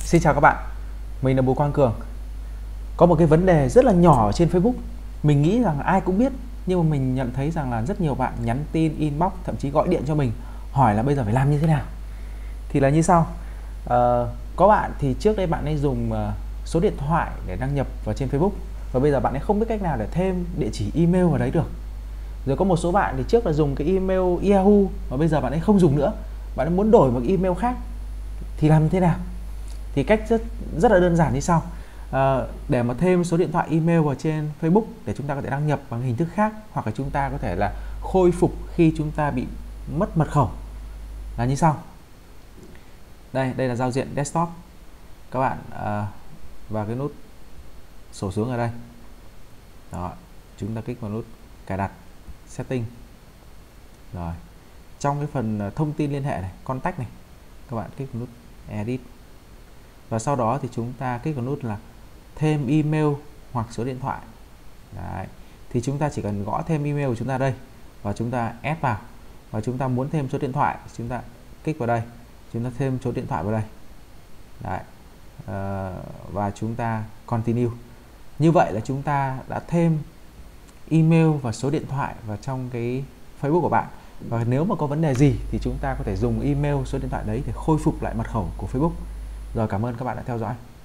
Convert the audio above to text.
Xin chào các bạn, mình là Bùi Quang Cường. Có một cái vấn đề rất là nhỏ ở trên Facebook, mình nghĩ rằng ai cũng biết, nhưng mà mình nhận thấy rằng là rất nhiều bạn nhắn tin, inbox, thậm chí gọi điện cho mình hỏi là bây giờ phải làm như thế nào. Thì là như sau, có bạn thì trước đây bạn ấy dùng số điện thoại để đăng nhập vào trên Facebook, và bây giờ bạn ấy không biết cách nào để thêm địa chỉ email vào đấy được. Rồi có một số bạn thì trước là dùng cái email Yahoo, và bây giờ bạn ấy không dùng nữa, bạn ấy muốn đổi một email khác, thì làm như thế nào? Thì cách rất là đơn giản như sau. Để mà thêm số điện thoại email vào trên Facebook để chúng ta có thể đăng nhập bằng hình thức khác, hoặc là chúng ta có thể là khôi phục khi chúng ta bị mất mật khẩu là như sau. Đây là giao diện desktop. Các bạn vào cái nút sổ xuống ở đây. Đó, chúng ta kích vào nút cài đặt setting. Rồi, trong cái phần thông tin liên hệ này, contact này, các bạn kích vào nút edit. Và sau đó thì chúng ta kích vào nút là thêm email hoặc số điện thoại. Đấy. Thì chúng ta chỉ cần gõ thêm email của chúng ta đây, và chúng ta add vào. Và chúng ta muốn thêm số điện thoại, chúng ta kích vào đây, chúng ta thêm số điện thoại vào đây. Đấy. Và chúng ta continue. Như vậy là chúng ta đã thêm email và số điện thoại vào trong cái Facebook của bạn. Và nếu mà có vấn đề gì thì chúng ta có thể dùng email, số điện thoại đấy để khôi phục lại mật khẩu của Facebook. Rồi, cảm ơn các bạn đã theo dõi.